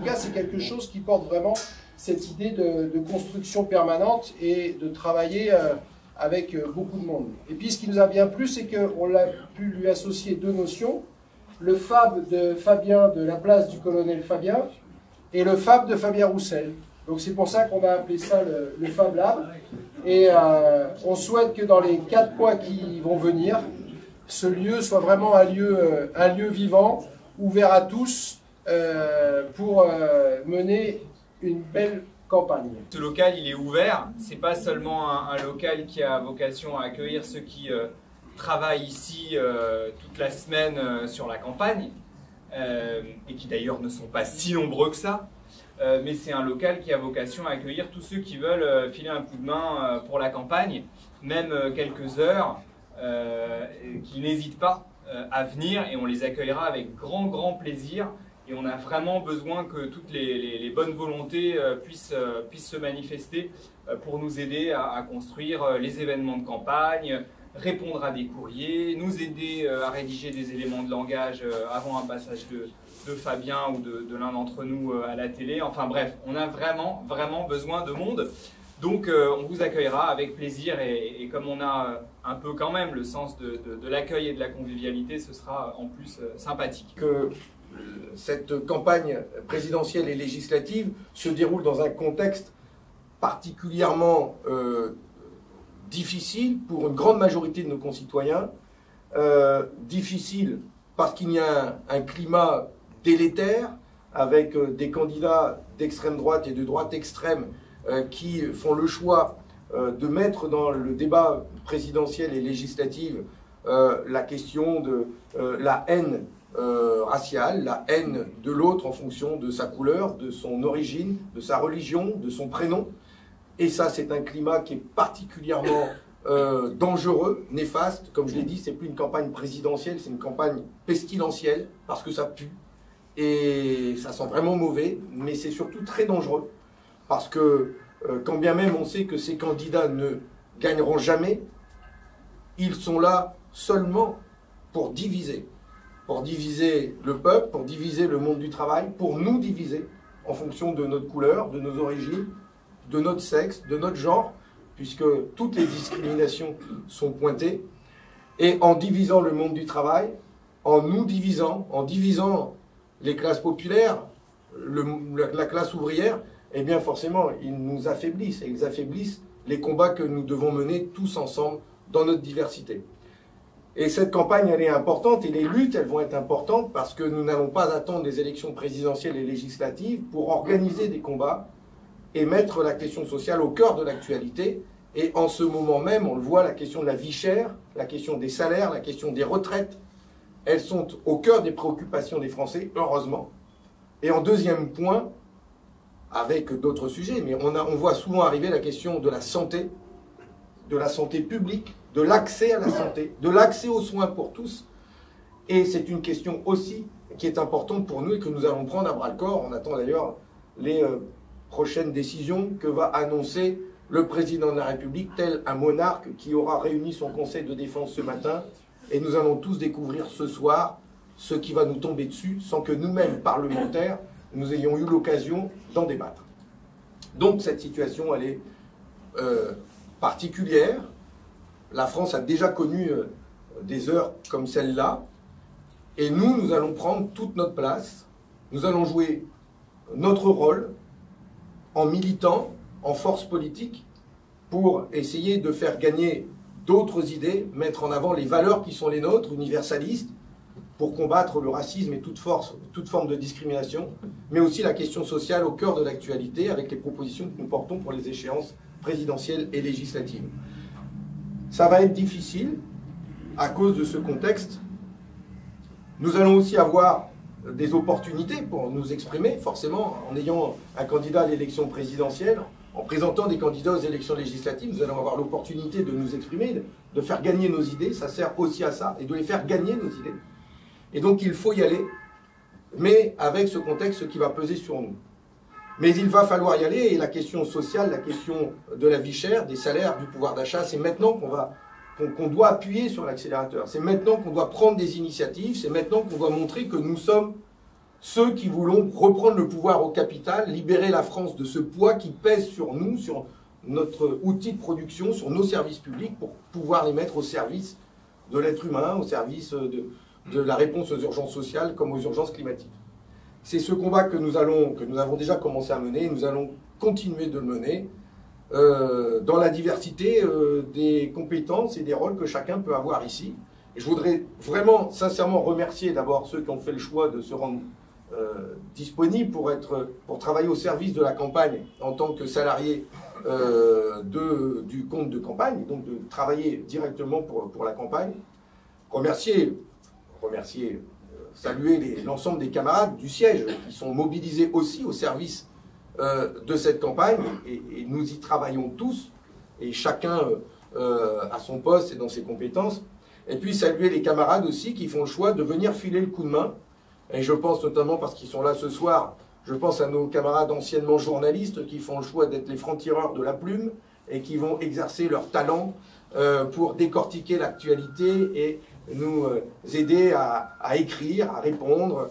cas, c'est quelque chose qui porte vraiment cette idée de construction permanente et de travailler avec beaucoup de monde. Et puis, ce qui nous a bien plu, c'est qu'on a pu lui associer deux notions, le Fab de Fabien de la place du colonel Fabien et le Fab de Fabien Roussel. Donc c'est pour ça qu'on a appelé ça le Fab Lab. Et on souhaite que dans les 4 mois qui vont venir, ce lieu soit vraiment un lieu vivant, ouvert à tous, pour mener une belle campagne. Ce local, il est ouvert. C'est pas seulement un local qui a vocation à accueillir ceux qui travaillent ici toute la semaine sur la campagne, et qui d'ailleurs ne sont pas si nombreux que ça. Mais c'est un local qui a vocation à accueillir tous ceux qui veulent filer un coup de main pour la campagne, même quelques heures, qui n'hésitent pas à venir, et on les accueillera avec grand plaisir. Et on a vraiment besoin que toutes les bonnes volontés puissent se manifester pour nous aider à construire les événements de campagne, répondre à des courriers, nous aider à rédiger des éléments de langage avant un passage de Fabien ou de l'un d'entre nous à la télé. Enfin bref, on a vraiment besoin de monde. Donc on vous accueillera avec plaisir, et comme on a un peu quand même le sens de l'accueil et de la convivialité, ce sera en plus sympathique. Que cette campagne présidentielle et législative se déroule dans un contexte particulièrement difficile pour une grande majorité de nos concitoyens. Difficile parce qu'il y a un climat délétère avec des candidats d'extrême droite et de droite extrême qui font le choix de mettre dans le débat présidentiel et législatif la question de la haine raciale, la haine de l'autre en fonction de sa couleur, de son origine, de sa religion, de son prénom. Et ça, c'est un climat qui est particulièrement dangereux, néfaste. Comme je l'ai dit, c'est plus une campagne présidentielle, c'est une campagne pestilentielle, parce que ça pue. Et ça sent vraiment mauvais, mais c'est surtout très dangereux. Parce que, quand bien même on sait que ces candidats ne gagneront jamais, ils sont là seulement pour diviser. Pour diviser le peuple, pour diviser le monde du travail, pour nous diviser en fonction de notre couleur, de nos origines, de notre sexe, de notre genre, puisque toutes les discriminations sont pointées. Et en divisant le monde du travail, en nous divisant, en divisant les classes populaires, la classe ouvrière, eh bien forcément, ils nous affaiblissent, et ils affaiblissent les combats que nous devons mener tous ensemble dans notre diversité. Et cette campagne, elle est importante, et les luttes, elles vont être importantes, parce que nous n'allons pas attendre les élections présidentielles et législatives pour organiser des combats et mettre la question sociale au cœur de l'actualité. Et en ce moment même, on le voit, la question de la vie chère, la question des salaires, la question des retraites, elles sont au cœur des préoccupations des Français, heureusement. Et en deuxième point, avec d'autres sujets, mais on voit souvent arriver la question de la santé publique, de l'accès à la santé, de l'accès aux soins pour tous. Et c'est une question aussi qui est importante pour nous et que nous allons prendre à bras-le-corps. On attend d'ailleurs les prochaines décisions que va annoncer le président de la République, tel un monarque qui aura réuni son conseil de défense ce matin. Et nous allons tous découvrir ce soir ce qui va nous tomber dessus sans que nous-mêmes, parlementaires, nous ayons eu l'occasion d'en débattre. Donc cette situation, elle est particulière. La France a déjà connu des heures comme celle-là. Et nous allons prendre toute notre place. Nous allons jouer notre rôle en militant, en force politique, pour essayer de faire gagner d'autres idées, mettre en avant les valeurs qui sont les nôtres, universalistes, pour combattre le racisme et toute forme de discrimination, mais aussi la question sociale au cœur de l'actualité, avec les propositions que nous portons pour les échéances présidentielles et législatives. Ça va être difficile à cause de ce contexte. Nous allons aussi avoir des opportunités pour nous exprimer, forcément, en ayant un candidat à l'élection présidentielle, en présentant des candidats aux élections législatives, nous allons avoir l'opportunité de nous exprimer, de faire gagner nos idées, ça sert aussi à ça, et de les faire gagner nos idées. Et donc il faut y aller, mais avec ce contexte qui va peser sur nous. Mais il va falloir y aller, et la question sociale, la question de la vie chère, des salaires, du pouvoir d'achat, c'est maintenant qu'on doit appuyer sur l'accélérateur. C'est maintenant qu'on doit prendre des initiatives, c'est maintenant qu'on doit montrer que nous sommes ceux qui voulons reprendre le pouvoir au capital, libérer la France de ce poids qui pèse sur nous, sur notre outil de production, sur nos services publics, pour pouvoir les mettre au service de l'être humain, au service de la réponse aux urgences sociales comme aux urgences climatiques. C'est ce combat que nous avons déjà commencé à mener, et nous allons continuer de le mener dans la diversité des compétences et des rôles que chacun peut avoir ici. Et je voudrais vraiment, sincèrement remercier d'abord ceux qui ont fait le choix de se rendre disponibles pour travailler au service de la campagne en tant que salarié du compte de campagne, donc de travailler directement pour la campagne. Saluer l'ensemble des camarades du siège qui sont mobilisés aussi au service de cette campagne, et nous y travaillons tous, et chacun à son poste et dans ses compétences. Et puis saluer les camarades aussi qui font le choix de venir filer le coup de main, et je pense notamment, parce qu'ils sont là ce soir, je pense à nos camarades anciennement journalistes qui font le choix d'être les francs-tireurs de la plume et qui vont exercer leur talent pour décortiquer l'actualité et nous aider à écrire, à répondre,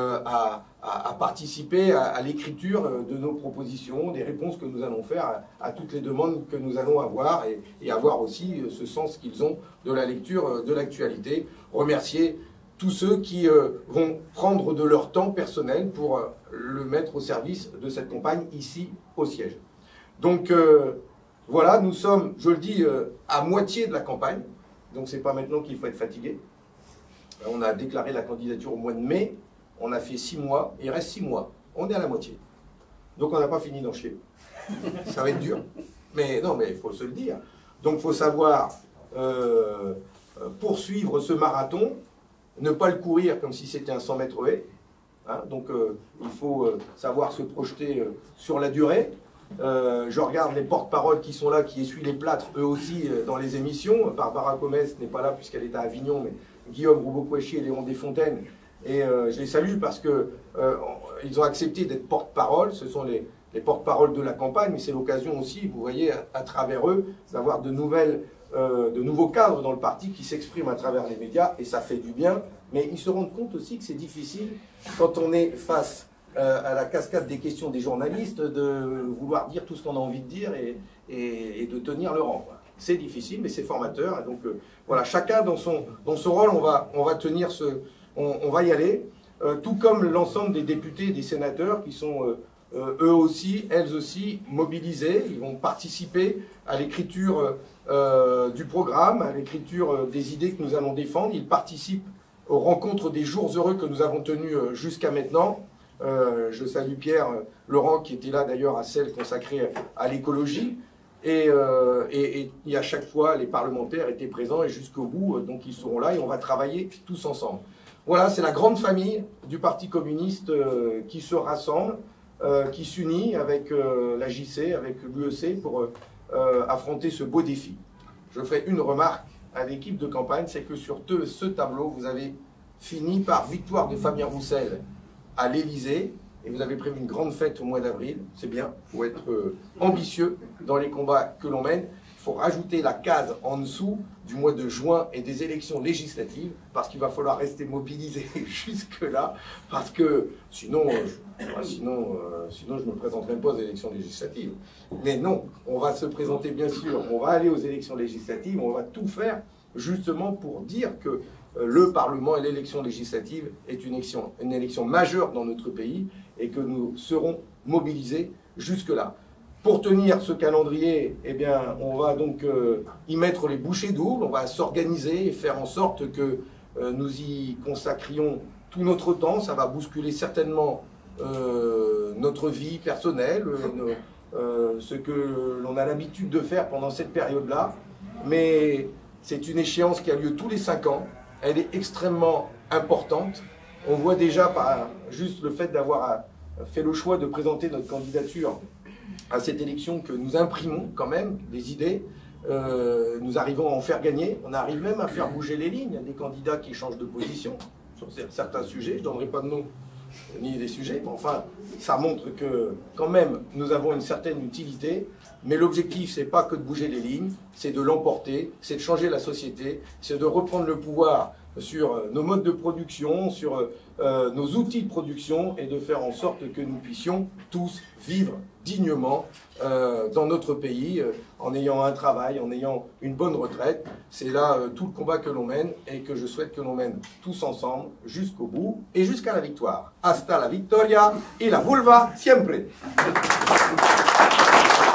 à participer à l'écriture de nos propositions, des réponses que nous allons faire à toutes les demandes que nous allons avoir, et avoir aussi ce sens qu'ils ont de la lecture de l'actualité. Remercier tous ceux qui vont prendre de leur temps personnel pour le mettre au service de cette campagne ici au siège. Donc voilà, nous sommes, je le dis, à moitié de la campagne, donc c'est pas maintenant qu'il faut être fatigué. On a déclaré la candidature au mois de mai, on a fait 6 mois, il reste 6 mois, on est à la moitié. Donc on n'a pas fini d'en chier. Ça va être dur, mais non, mais il faut se le dire. Donc il faut savoir poursuivre ce marathon, ne pas le courir comme si c'était un 100 mètres haies. Hein, donc il faut savoir se projeter sur la durée. Je regarde les porte-paroles qui sont là, qui essuient les plâtres eux aussi dans les émissions. Barbara Comès n'est pas là puisqu'elle est à Avignon, mais Guillaume Roubaud-Kouachi et Léon Desfontaines. Et je les salue parce qu'ils ont accepté d'être porte-parole. Ce sont les porte-paroles de la campagne, mais c'est l'occasion aussi, vous voyez, à travers eux, d'avoir de nouveaux cadres dans le parti qui s'expriment à travers les médias, et ça fait du bien. Mais ils se rendent compte aussi que c'est difficile quand on est face à la cascade des questions des journalistes de vouloir dire tout ce qu'on a envie de dire et de tenir le rang. C'est difficile, mais c'est formateur. Et donc voilà, chacun dans son rôle, on va tenir on va y aller. Tout comme l'ensemble des députés et des sénateurs qui sont eux aussi, elles aussi, mobilisés. Ils vont participer à l'écriture du programme, à l'écriture des idées que nous allons défendre. Ils participent aux rencontres des jours heureux que nous avons tenus jusqu'à maintenant. Je salue Pierre Laurent qui était là d'ailleurs à celle consacrée à l'écologie. Et à chaque fois, les parlementaires étaient présents et jusqu'au bout, donc ils seront là et on va travailler tous ensemble. Voilà, c'est la grande famille du Parti communiste qui se rassemble, qui s'unit avec la JC, avec l'UEC pour affronter ce beau défi. Je ferai une remarque à l'équipe de campagne, c'est que sur ce tableau, vous avez fini par victoire de Fabien Roussel à l'Élysée, et vous avez prévu une grande fête au mois d'avril. C'est bien, il faut être ambitieux dans les combats que l'on mène. Il faut rajouter la case en dessous du mois de juin et des élections législatives, parce qu'il va falloir rester mobilisé jusque-là, parce que sinon je ne me présenterai pas aux élections législatives. Mais non, on va se présenter bien sûr, on va aller aux élections législatives, on va tout faire justement pour dire que le Parlement et l'élection législative est une élection majeure dans notre pays et que nous serons mobilisés jusque-là. Pour tenir ce calendrier, eh bien, on va donc y mettre les bouchées doubles, on va s'organiser et faire en sorte que nous y consacrions tout notre temps. Ça va bousculer certainement notre vie personnelle, ce que l'on a l'habitude de faire pendant cette période-là. Mais c'est une échéance qui a lieu tous les 5 ans. Elle est extrêmement importante. On voit déjà par juste le fait d'avoir fait le choix de présenter notre candidature à cette élection que nous imprimons quand même des idées. Nous arrivons à en faire gagner. On arrive même à faire bouger les lignes. Il y a des candidats qui changent de position sur certains sujets. Je ne donnerai pas de nom ni des sujets, mais enfin, ça montre que quand même nous avons une certaine utilité. Mais l'objectif, c'est pas que de bouger les lignes, c'est de l'emporter, c'est de changer la société, c'est de reprendre le pouvoir sur nos modes de production, sur nos outils de production et de faire en sorte que nous puissions tous vivre dignement dans notre pays, en ayant un travail, en ayant une bonne retraite. C'est là tout le combat que l'on mène et que je souhaite que l'on mène tous ensemble jusqu'au bout et jusqu'à la victoire. Hasta la victoria y la vulva siempre.